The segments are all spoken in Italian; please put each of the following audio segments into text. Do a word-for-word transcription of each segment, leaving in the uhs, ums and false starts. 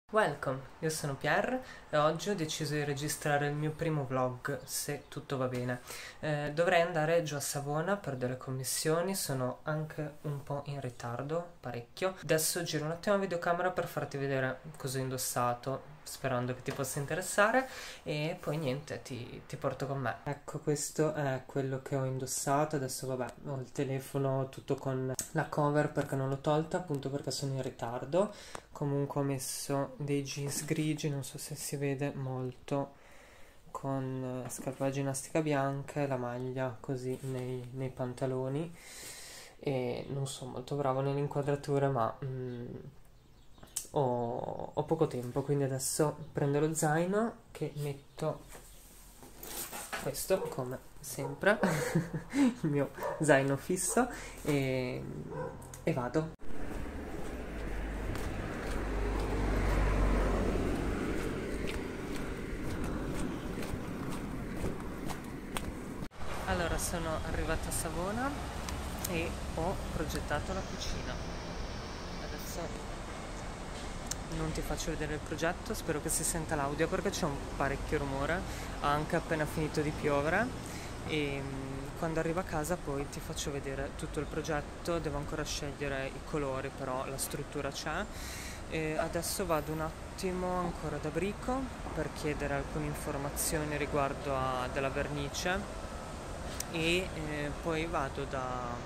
Welcome, io sono Pierre e oggi ho deciso di registrare il mio primo vlog, se tutto va bene. Eh, dovrei andare giù a Savona per delle commissioni, sono anche un po' in ritardo, parecchio. Adesso giro un attimo la videocamera per farti vedere cosa ho indossato, sperando che ti possa interessare, e poi niente, ti, ti porto con me. Ecco, questo è quello che ho indossato. Adesso vabbè, ho il telefono tutto con la cover perché non l'ho tolta, appunto perché sono in ritardo. Comunque ho messo dei jeans grigi, non so se si vede molto, con eh, scarpe da ginnastica bianche, la maglia così nei, nei pantaloni, e non sono molto bravo nell'inquadratura, ma mm, ho, ho poco tempo, quindi adesso prendo lo zaino, che metto questo come sempre, il mio zaino fisso, e, e vado. Allora, sono arrivata a Savona e ho progettato la cucina. Adesso non ti faccio vedere il progetto, spero che si senta l'audio perché c'è un parecchio rumore, ha anche appena finito di piovere, e mm, quando arrivo a casa poi ti faccio vedere tutto il progetto. Devo ancora scegliere i colori, però la struttura c'è. E adesso vado un attimo ancora da Brico per chiedere alcune informazioni riguardo a della vernice, e eh, poi vado da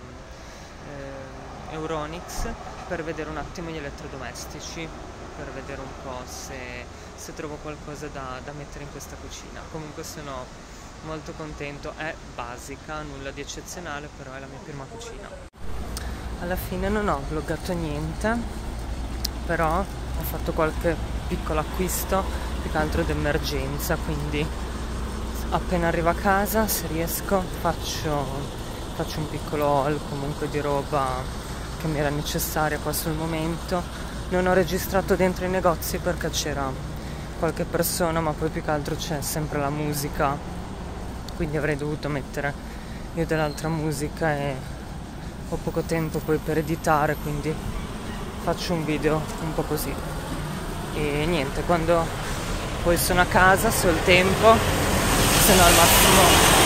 eh, Euronics per vedere un attimo gli elettrodomestici, per vedere un po' se, se trovo qualcosa da, da mettere in questa cucina. Comunque sono molto contento, è basica, nulla di eccezionale, però è la mia prima cucina. Alla fine non ho vloggato niente, però ho fatto qualche piccolo acquisto, più che altro d'emergenza, quindi appena arrivo a casa, se riesco, faccio, faccio un piccolo haul comunque di roba che mi era necessaria qua sul momento. Non ho registrato dentro i negozi perché c'era qualche persona, ma poi più che altro c'è sempre la musica, quindi avrei dovuto mettere io dell'altra musica e ho poco tempo poi per editare, quindi faccio un video un po' così. E niente, quando poi sono a casa, se ho il tempo, se no al massimo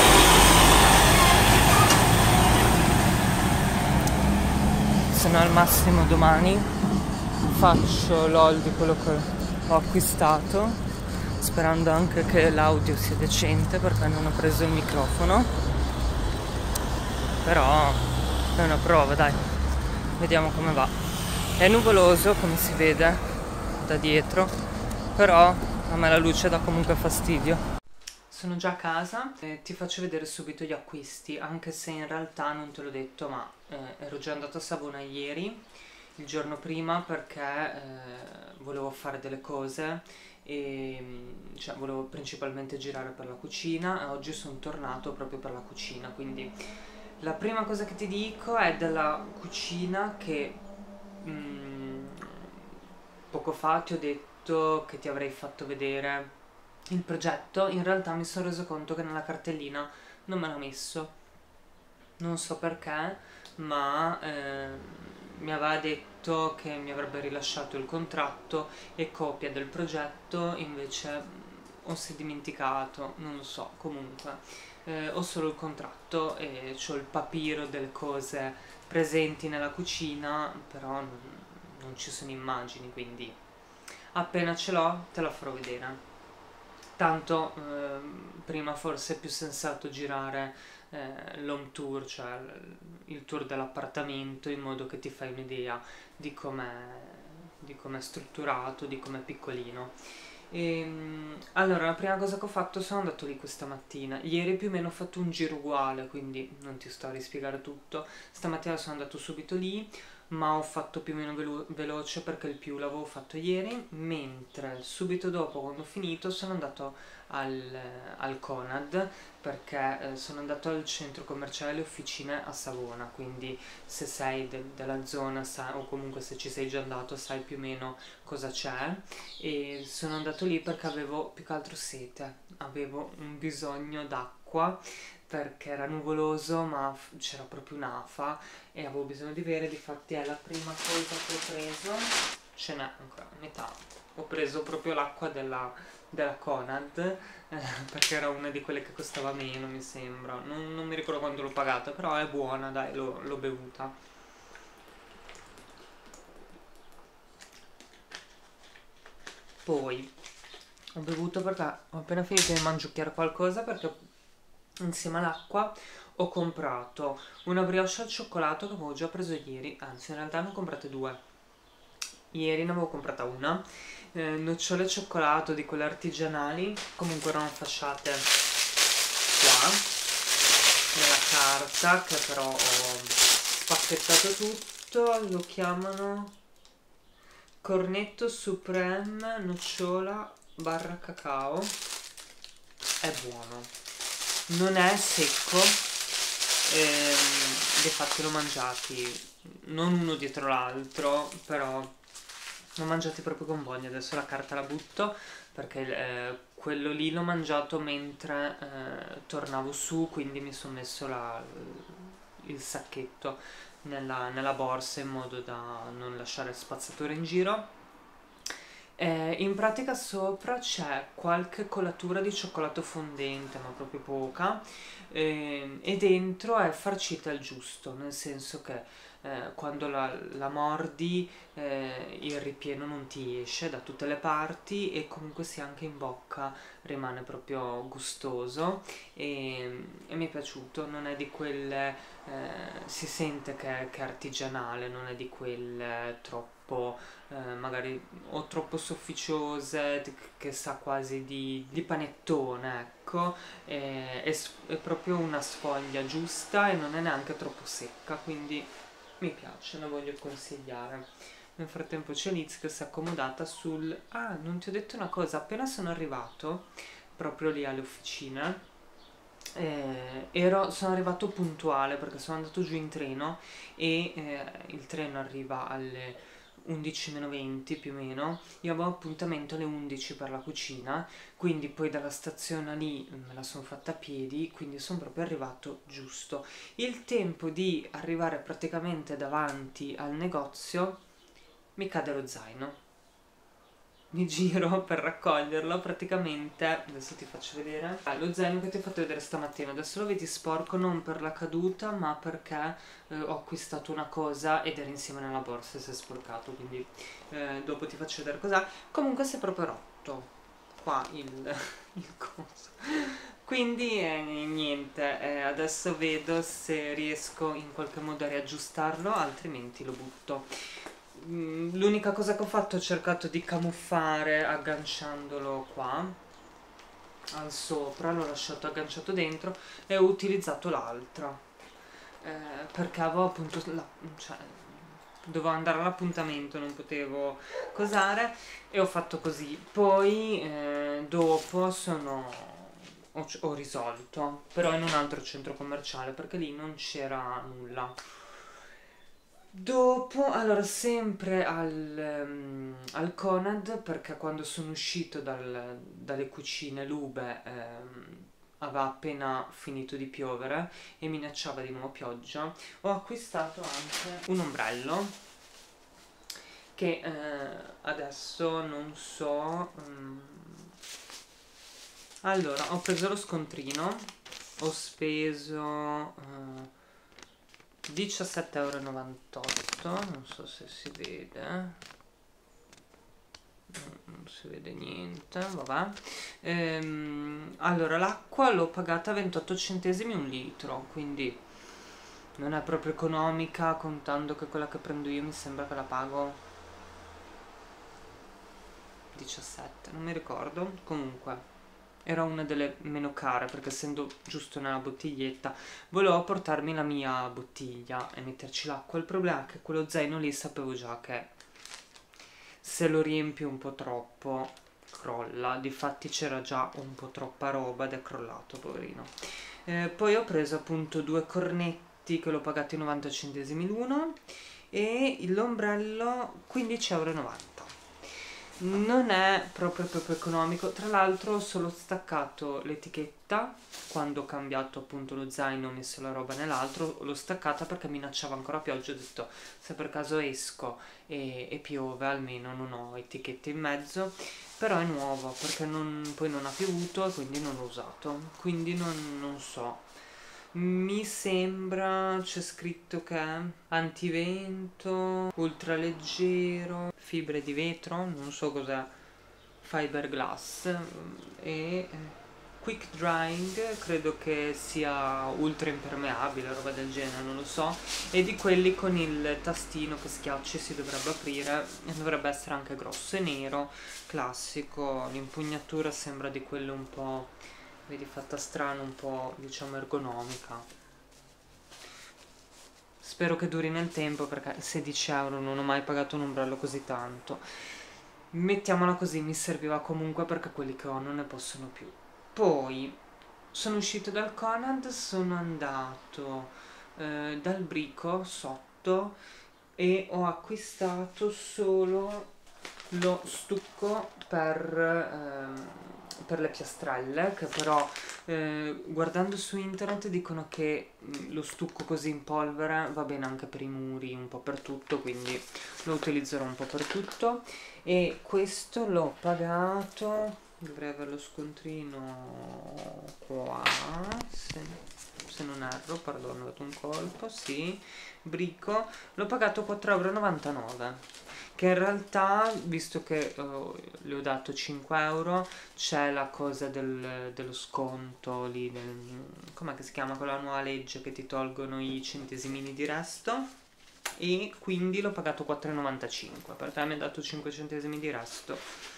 se no al massimo domani faccio l'haul di quello che ho acquistato, sperando anche che l'audio sia decente perché non ho preso il microfono, però è una prova, dai, vediamo come va. È nuvoloso come si vede da dietro, però a me la luce dà comunque fastidio. Sono già a casa e ti faccio vedere subito gli acquisti, anche se in realtà non te l'ho detto, ma eh, ero già andata a Savona ieri, il giorno prima, perché eh, volevo fare delle cose, e cioè volevo principalmente girare per la cucina, e oggi sono tornato proprio per la cucina. Quindi la prima cosa che ti dico è della cucina che mm, poco fa ti ho detto che ti avrei fatto vedere il progetto. In realtà mi sono reso conto che nella cartellina non me l'ha messo, non so perché, ma eh, mi aveva detto che mi avrebbe rilasciato il contratto e copia del progetto, invece o si è dimenticato, non lo so. Comunque eh, ho solo il contratto e ho il papiro delle cose presenti nella cucina, però non, non ci sono immagini, quindi appena ce l'ho te la farò vedere. Tanto ehm, prima forse è più sensato girare eh, l'home tour, cioè il tour dell'appartamento, in modo che ti fai un'idea di com'è di com'è strutturato, di com'è piccolino. E, allora, la prima cosa che ho fatto, sono andato lì questa mattina. Ieri più o meno ho fatto un giro uguale, quindi non ti sto a rispiegare tutto. Stamattina sono andato subito lì, ma ho fatto più o meno velo veloce perché il più l'avevo fatto ieri, mentre subito dopo, quando ho finito, sono andato al, al Conad, perché eh, sono andato al centro commerciale Officine a Savona, quindi se sei de della zona sai, o comunque se ci sei già andato, sai più o meno cosa c'è. E sono andato lì perché avevo più che altro sete, avevo un bisogno d'acqua perché era nuvoloso, ma c'era proprio un'afa e avevo bisogno di bere. Difatti è la prima cosa che ho preso, ce n'è ancora a metà, ho preso proprio l'acqua della, della Conad, eh, perché era una di quelle che costava meno, mi sembra. Non, non mi ricordo quanto l'ho pagata, però è buona, dai, l'ho l'ho bevuta. Poi ho bevuto perché ho appena finito di mangiucchiare qualcosa, perché insieme all'acqua ho comprato una brioche al cioccolato che avevo già preso ieri, anzi in realtà ne ho comprate due. Ieri ne avevo comprata una, eh, nocciole al cioccolato di quelle artigianali, comunque erano fasciate qua, nella carta, che però ho spacchettato tutto, lo chiamano Cornetto Supreme nocciola barra cacao, è buono, non è secco, ehm, infatti l'ho mangiati non uno dietro l'altro, però l'ho mangiati proprio con voglia. Adesso la carta la butto perché eh, quello lì l'ho mangiato mentre eh, tornavo su, quindi mi sono messo la, il sacchetto nella, nella borsa in modo da non lasciare spazzatura in giro. Eh, in pratica sopra c'è qualche colatura di cioccolato fondente, ma proprio poca, ehm, e dentro è farcita al giusto, nel senso che eh, quando la, la mordi eh, il ripieno non ti esce da tutte le parti e comunque sia anche in bocca rimane proprio gustoso e, e mi è piaciuto, non è di quelle, eh, si sente che, che è artigianale, non è di quelle troppo eh, magari o troppo sofficiose, di- che sa quasi di, di panettone, ecco, e- è, s- è proprio una sfoglia giusta e non è neanche troppo secca, quindi mi piace, la voglio consigliare. Nel frattempo c'è Liz che si è accomodata sul... Ah, non ti ho detto una cosa, appena sono arrivato, proprio lì alle officine, eh, ero, sono arrivato puntuale perché sono andato giù in treno e eh, il treno arriva alle undici meno venti più o meno. Io avevo appuntamento alle undici per la cucina, quindi poi dalla stazione lì me la sono fatta a piedi, quindi sono proprio arrivato giusto. Il tempo di arrivare praticamente davanti al negozio mi cade lo zaino. Mi giro per raccoglierlo, praticamente, adesso ti faccio vedere. Ah, lo zaino che ti ho fatto vedere stamattina, adesso lo vedi sporco non per la caduta, ma perché eh, ho acquistato una cosa ed era insieme nella borsa e si è sporcato, quindi eh, dopo ti faccio vedere cos'è. Comunque si è proprio rotto qua il, il coso. Quindi eh, niente, eh, adesso vedo se riesco in qualche modo a riaggiustarlo, altrimenti lo butto. Mm, L'unica cosa che ho fatto, ho cercato di camuffare agganciandolo qua al sopra, l'ho lasciato agganciato dentro e ho utilizzato l'altra eh, perché avevo appunto la, cioè, dovevo andare all'appuntamento, non potevo cosare e ho fatto così. Poi eh, dopo sono ho, ho risolto, però in un altro centro commerciale perché lì non c'era nulla. Dopo, allora, sempre al, ehm, al Conad, perché quando sono uscito dal- dalle cucine Lube ehm, aveva appena finito di piovere e minacciava di nuovo pioggia, ho acquistato anche un ombrello che eh, adesso non so... mm. Allora, ho preso lo scontrino, ho speso... eh, diciassette e novantotto euro, non so se si vede, non si vede niente, vabbè. Ehm, allora l'acqua l'ho pagata ventotto centesimi un litro, quindi non è proprio economica, contando che quella che prendo io mi sembra che la pago diciassette, non mi ricordo, comunque era una delle meno care perché essendo giusto nella bottiglietta volevo portarmi la mia bottiglia e metterci l'acqua. Il problema è che quello zaino lì sapevo già che se lo riempi un po' troppo crolla, difatti c'era già un po' troppa roba ed è crollato, poverino. Eh, poi ho preso appunto due cornetti che l'ho pagati novanta centesimi l'uno e l'ombrello quindici e novanta euro. Non è proprio proprio economico, tra l'altro ho solo staccato l'etichetta quando ho cambiato appunto lo zaino, ho messo la roba nell'altro, l'ho staccata perché minacciava ancora pioggia, ho detto se per caso esco e, e piove almeno non ho etichette in mezzo, però è nuovo perché non- poi non ha piovuto e quindi non l'ho usato, quindi non, non so. Mi sembra, c'è scritto che è antivento, ultraleggero, fibre di vetro, non so cos'è, fiberglass e eh, quick drying, credo che sia ultra impermeabile, roba del genere, non lo so. E di quelli con il tastino che schiacci si dovrebbe aprire e dovrebbe essere anche grosso e nero, classico. L'impugnatura sembra di quello un po', vedi, fatta strana, un po' diciamo ergonomica. Spero che duri nel tempo perché sedici euro non ho mai pagato un ombrello così tanto. Mettiamola così, mi serviva comunque perché quelli che ho non ne possono più. Poi sono uscito dal Conad, sono andato eh, dal Brico sotto e ho acquistato solo lo stucco per, ehm, per le piastrelle, che però eh, guardando su internet dicono che mh, lo stucco così in polvere va bene anche per i muri, un po' per tutto, quindi lo utilizzerò un po' per tutto. E questo l'ho pagato, dovrei avere lo scontrino qua, se, se non erro, perdono, ho dato un colpo, sì, Brico, l'ho pagato quattro e novantanove euro, che in realtà, visto che eh, le ho dato cinque euro, c'è la cosa del- dello sconto lì, del, com'è che si chiama quella nuova legge che ti tolgono i centesimini di resto, e quindi l'ho pagato quattro e novantacinque, perché mi ha dato cinque centesimi di resto,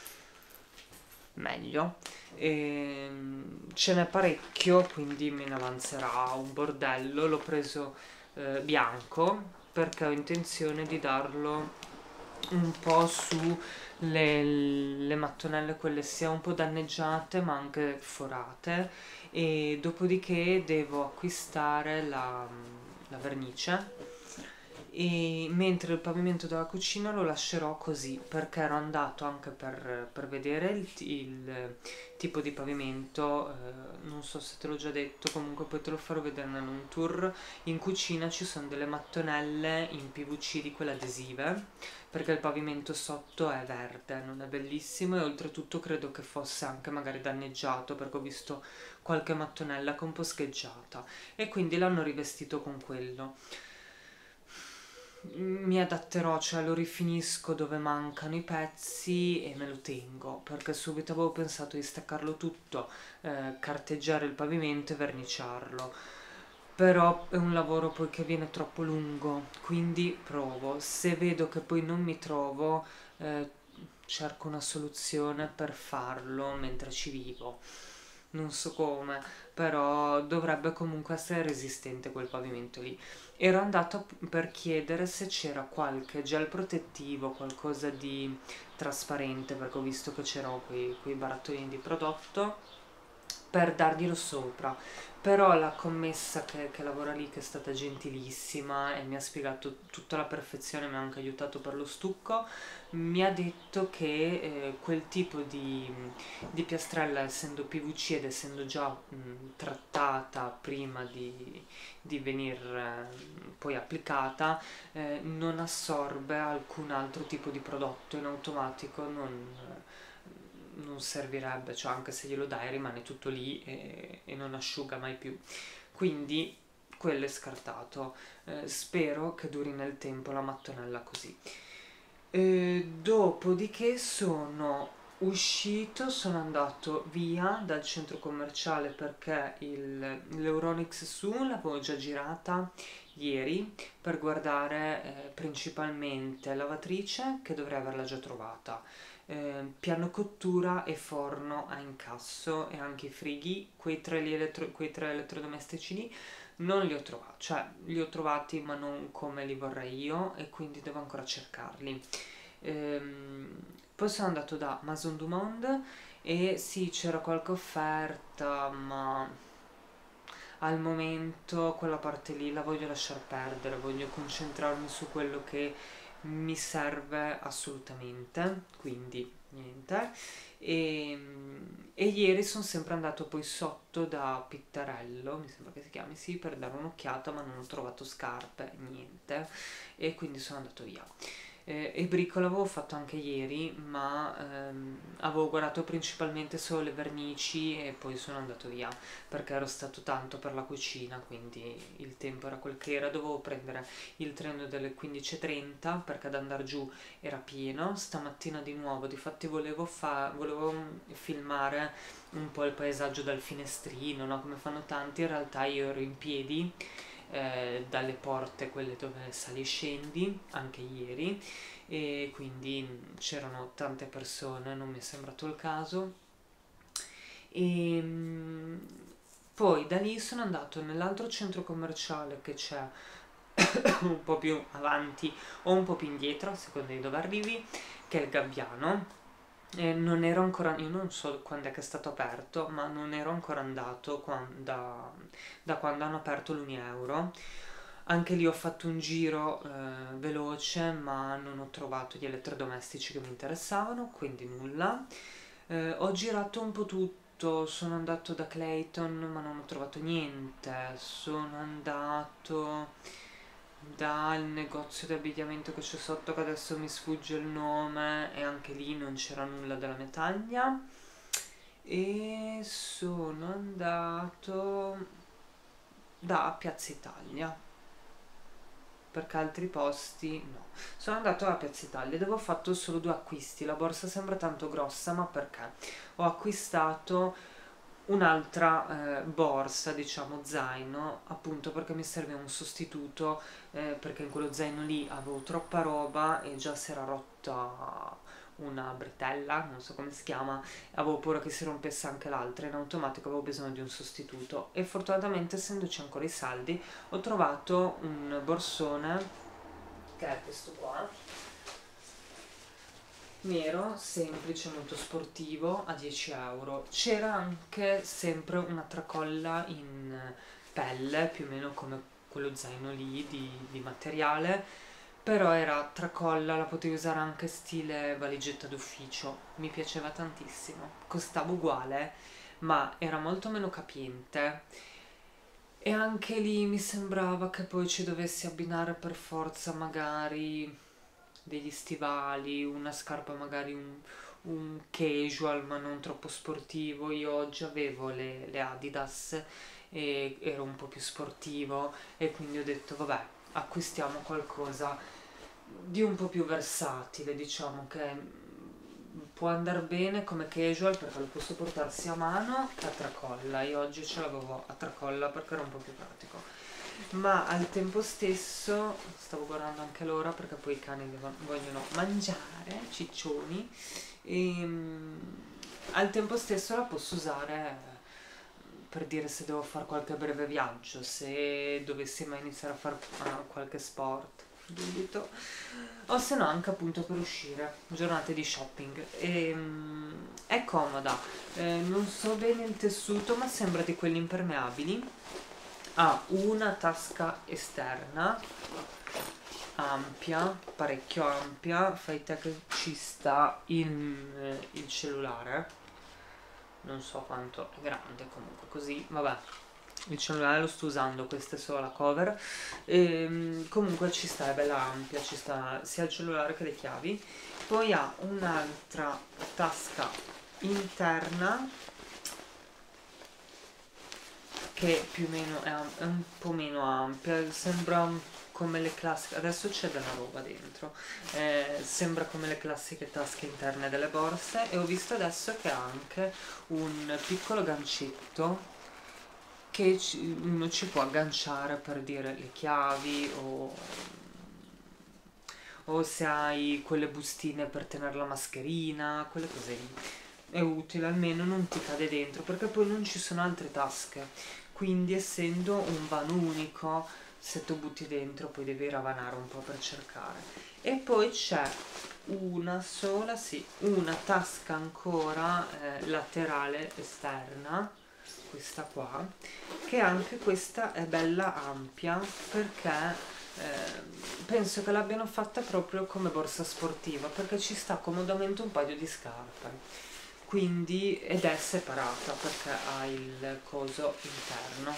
meglio. E, ce n'è parecchio, quindi me ne avanzerà un bordello. L'ho preso eh, bianco perché ho intenzione di darlo un po' su le, le mattonelle, quelle sia un po' danneggiate ma anche forate, e dopodiché devo acquistare la, la vernice, e mentre il pavimento della cucina lo lascerò così perché ero andato anche per, per vedere il, il tipo di pavimento, eh, non so se te l'ho già detto, comunque poi te lo farò vedere in un tour. In cucina ci sono delle mattonelle in P V C di quelle adesive perché il pavimento sotto è verde, non è bellissimo, e oltretutto credo che fosse anche magari danneggiato perché ho visto qualche mattonella che è un po' scheggiata, e quindi l'hanno rivestito con quello. Mi adatterò, cioè lo rifinisco dove mancano i pezzi e me lo tengo, perché subito avevo pensato di staccarlo tutto, eh, carteggiare il pavimento e verniciarlo, però è un lavoro poi che viene troppo lungo, quindi provo. Se vedo che poi non mi trovo, eh, cerco una soluzione per farlo mentre ci vivo. Non so come, però dovrebbe comunque essere resistente quel pavimento lì. Ero andata per chiedere se c'era qualche gel protettivo, qualcosa di trasparente, perché ho visto che c'erano quei, quei barattolini di prodotto per darglielo sopra. Però la commessa che, che lavora lì, che è stata gentilissima e mi ha spiegato tutta la perfezione, mi ha anche aiutato per lo stucco, mi ha detto che eh, quel tipo di, di piastrella, essendo P V C ed essendo già mh, trattata prima di, di venire eh, poi applicata, eh, non assorbe alcun altro tipo di prodotto in automatico, non, non servirebbe, cioè anche se glielo dai rimane tutto lì e, e non asciuga mai più. Quindi quello è scartato. Eh, spero che duri nel tempo la mattonella così. Eh, dopodiché sono uscito, sono andato via dal centro commerciale perché il- l'Euronix su l'avevo già girata ieri per guardare eh, principalmente lavatrice, che dovrei averla già trovata, eh, piano cottura e forno a incasso, e anche i frighi, quei tre, lì elettro- quei tre elettrodomestici lì non li ho trovati, cioè li ho trovati ma non come li vorrei io, e quindi devo ancora cercarli. Ehm, Poi sono andato da Maison du Monde e sì, c'era qualche offerta, ma al momento quella parte lì la voglio lasciar perdere, voglio concentrarmi su quello che mi serve assolutamente, quindi niente. E, e ieri sono sempre andato poi sotto da Pittarello, mi sembra che si chiami, sì, per dare un'occhiata, ma non ho trovato scarpe, niente, e quindi sono andato via. Eh, e brico l'avevo fatto anche ieri, ma ehm, avevo guardato principalmente solo le vernici e poi sono andato via perché ero stato tanto per la cucina, quindi il tempo era quel che era. Dovevo prendere il treno delle quindici e trenta perché ad andare giù era pieno. Stamattina di nuovo, difatti volevo, fa- volevo mm, filmare un po' il paesaggio dal finestrino, no? Come fanno tanti. In realtà io ero in piedi eh, dalle porte, quelle dove sali e scendi, anche ieri, e quindi mm, c'erano tante persone, non mi è sembrato il caso. E mm, poi da lì sono andato nell'altro centro commerciale che c'è un po' più avanti o un po' più indietro, a seconda di dove arrivi, che è il Gabbiano. E non ero ancora, io non so quando è che è stato aperto, ma non ero ancora andato quan- da, da quando hanno aperto l'Unieuro. Anche lì ho fatto un giro eh, veloce, ma non ho trovato gli elettrodomestici che mi interessavano, quindi nulla. Eh, ho girato un po' tutto, sono andato da Clayton, ma non ho trovato niente. Sono andato dal negozio di abbigliamento che c'è sotto, che adesso mi sfugge il nome, e anche lì non c'era nulla della mia taglia. E sono andato da Piazza Italia, perché altri posti no. Sono andato a Piazza Italia dove ho fatto solo due acquisti. La borsa sembra tanto grossa, ma perché ho acquistato un'altra eh, borsa, diciamo zaino, appunto perché mi serve un sostituto, eh, perché in quello zaino lì avevo troppa roba e già si era rotta una bretella, non so come si chiama, avevo paura che si rompesse anche l'altra, in automatico avevo bisogno di un sostituto e fortunatamente, essendoci ancora i saldi, ho trovato un borsone che è questo qua, nero, semplice, molto sportivo, a dieci euro. C'era anche sempre una tracolla in pelle, più o meno come quello zaino lì di, di materiale, però era tracolla, la potevi usare anche stile valigetta d'ufficio, mi piaceva tantissimo. Costava uguale, ma era molto meno capiente. E anche lì mi sembrava che poi ci dovessi abbinare per forza magari degli stivali, una scarpa magari un, un casual ma non troppo sportivo. Io oggi avevo le, le Adidas e ero un po' più sportivo e quindi ho detto vabbè, acquistiamo qualcosa di un po' più versatile, diciamo che può andare bene come casual perché lo posso portare sia a mano che a tracolla. Io oggi ce l'avevo a tracolla perché era un po' più pratico, ma al tempo stesso stavo guardando anche l'ora perché poi i cani devono- vogliono mangiare, ciccioni, e mm, al tempo stesso la posso usare per dire se devo fare qualche breve viaggio, se dovessi mai iniziare a fare qualche sport, dubito, o se no anche appunto per uscire, giornate di shopping. E, mm, è comoda, eh, non so bene il tessuto, ma sembra di quelli impermeabili. Ha una tasca esterna ampia, parecchio ampia, fai te che ci sta il, eh, il cellulare, non so quanto è grande, comunque così, vabbè. Il cellulare lo sto usando, questa è solo la cover. E, comunque ci sta, è bella ampia, ci sta sia il cellulare che le chiavi. Poi ha un'altra tasca interna che più o meno è, è un po' meno ampia, sembra come le classiche, adesso c'è della roba dentro, eh, sembra come le classiche tasche interne delle borse, e ho visto adesso che ha anche un piccolo gancetto che ci- uno ci può agganciare per dire le chiavi o, o se hai quelle bustine per tenere la mascherina, quelle cose lì. È utile, almeno non ti cade dentro, perché poi non ci sono altre tasche. Quindi, essendo un vano unico, se tu butti dentro poi devi ravanare un po' per cercare. E poi c'è una sola, sì, una tasca ancora eh, laterale esterna, questa qua, che anche questa è bella ampia perché eh, penso che l'abbiano fatta proprio come borsa sportiva, perché ci sta comodamente un paio di scarpe, quindi, ed è separata perché ha il coso interno,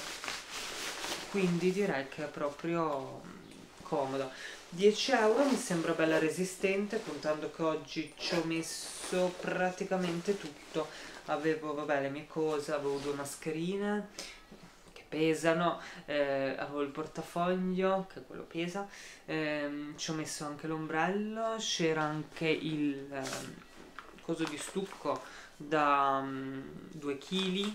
quindi direi che è proprio comoda. dieci euro mi sembra bella resistente, contando che oggi ci ho messo praticamente tutto. Avevo, vabbè, le mie cose, avevo due mascherine che pesano, eh, avevo il portafoglio che quello pesa, ehm, ci ho messo anche l'ombrello, c'era anche il ehm, coso di stucco da due chili.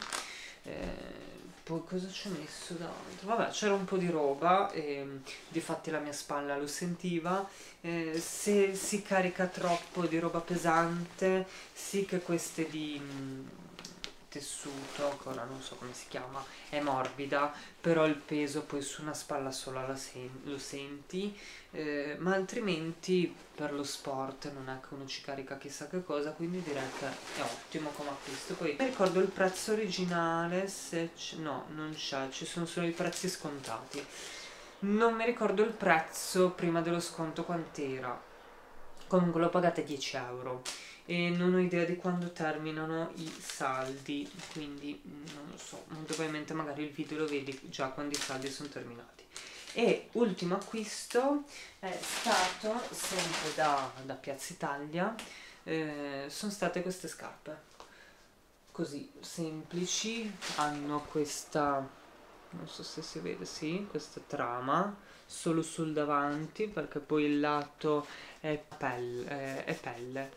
Poi cosa ci ho messo dentro? Vabbè, c'era un po' di roba, e difatti la mia spalla lo sentiva. Eh, se si carica troppo di roba pesante, sì che queste di mh, tessuto, che ora non so come si chiama, è morbida, però il peso poi su una spalla sola la sen- lo senti, eh, ma altrimenti per lo sport non è che uno ci carica chissà che cosa, quindi direi che è ottimo come acquisto. Poi mi ricordo il prezzo originale, se c- no, non c'è, ci sono solo i prezzi scontati. Non mi ricordo il prezzo prima dello sconto quant'era, comunque l'ho pagata dieci euro e non ho idea di quando terminano i saldi, quindi non lo so, molto probabilmente magari il video lo vedi già quando i saldi sono terminati. E ultimo acquisto è stato sempre da, da Piazza Italia, eh, sono state queste scarpe, così semplici, hanno questa, non so se si vede, sì, questa trama solo sul davanti, perché poi il lato è pelle, è, è pelle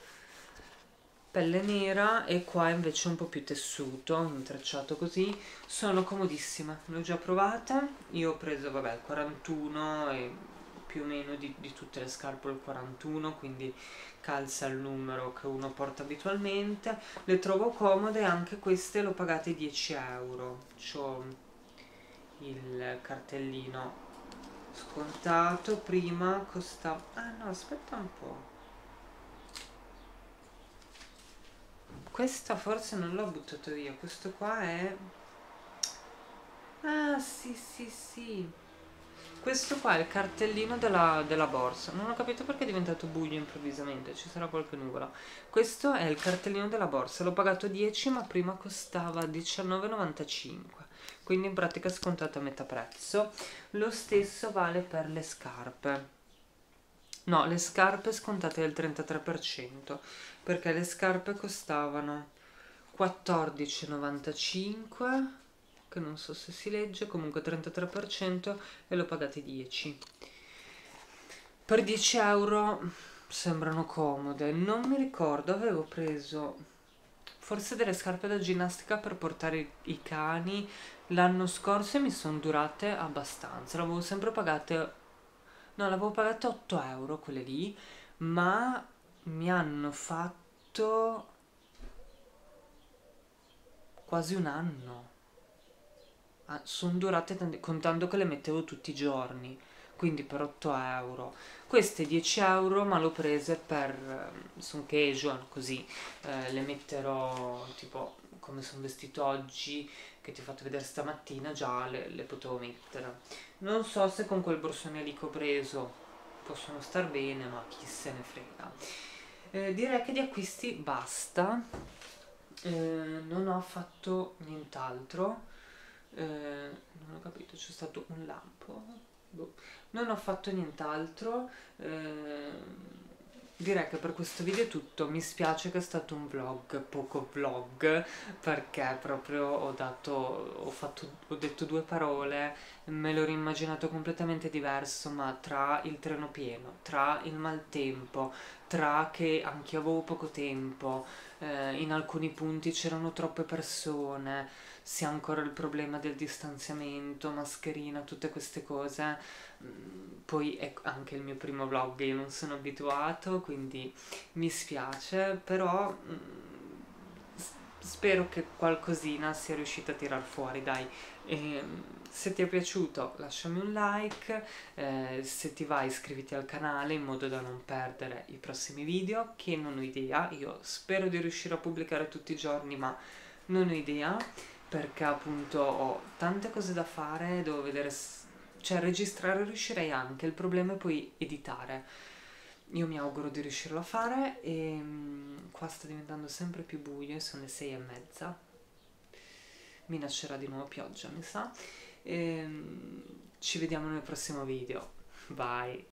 pelle nera, e qua invece un po' più tessuto, intrecciato così. Sono comodissime, le ho già provate. Io ho preso, vabbè, il quarantuno e più o meno di, di tutte le scarpe il quarantuno, quindi calza il numero che uno porta abitualmente. Le trovo comode, anche queste l'ho pagate dieci euro. C'ho il cartellino scontato, prima costava... ah no, aspetta un po'. Questa forse non l'ho buttato via, questo qua è... ah sì sì sì, questo qua è il cartellino della, della borsa. Non ho capito perché è diventato buio improvvisamente, ci sarà qualche nuvola. Questo è il cartellino della borsa, l'ho pagato dieci ma prima costava diciannove e novantacinque, quindi in pratica è scontato a metà prezzo. Lo stesso vale per le scarpe. No, le scarpe scontate del trentatré per cento, perché le scarpe costavano quattordici e novantacinque, che non so se si legge, comunque trentatré per cento, e l'ho pagate dieci. Per dieci euro sembrano comode. Non mi ricordo, avevo preso forse delle scarpe da ginnastica per portare i cani l'anno scorso e mi sono durate abbastanza. L'avevo sempre pagate, no, l'avevo pagate otto euro quelle lì, ma mi hanno fatto quasi un anno. Ah, sono durate tanti- contando che le mettevo tutti i giorni, quindi per otto euro. Queste dieci euro, ma l'ho prese per... sono casual, così eh, le metterò tipo come sono vestito oggi, che ti ho fatto vedere stamattina, già le, le potevo mettere. Non so se con quel borsone lì che ho preso possono star bene, ma chi se ne frega. Eh, direi che di acquisti basta. Eh, non ho fatto nient'altro. Eh, non ho capito, c'è stato un lampo. Boh. Non ho fatto nient'altro. eh, Direi che per questo video è tutto. Mi spiace che è stato un vlog, poco vlog, perché proprio ho dato, ho fatto, ho detto due parole, me l'ho rimmaginato completamente diverso, ma tra il treno pieno, tra il maltempo, tra che anche io avevo poco tempo, eh, in alcuni punti c'erano troppe persone, si ha ancora il problema del distanziamento, mascherina, tutte queste cose. Mm, Poi è anche il mio primo vlog, io non sono abituato, quindi mi spiace, però mm, s- spero che qualcosina sia riuscita a tirar fuori, dai. Ehm, se ti è piaciuto lasciami un like, eh, se ti va iscriviti al canale in modo da non perdere i prossimi video, che non ho idea, io spero di riuscire a pubblicare tutti i giorni, ma non ho idea, perché appunto ho tante cose da fare, devo vedere s- cioè registrare riuscirei anche, il problema è poi editare. Io mi auguro di riuscirlo a fare e um, qua sta diventando sempre più buio, sono le sei e mezza, minaccerà di nuovo pioggia mi sa, e um, ci vediamo nel prossimo video, bye!